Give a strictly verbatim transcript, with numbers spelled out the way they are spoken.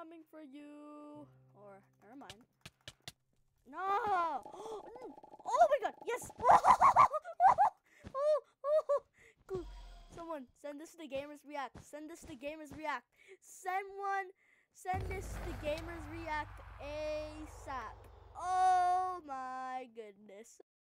coming for you. Or, never mind. No! Oh my god, yes! Oh, oh, oh. Someone, send this to Gamers React. Send this to Gamers React. Send one, send this to Gamers React ASAP. Oh my goodness.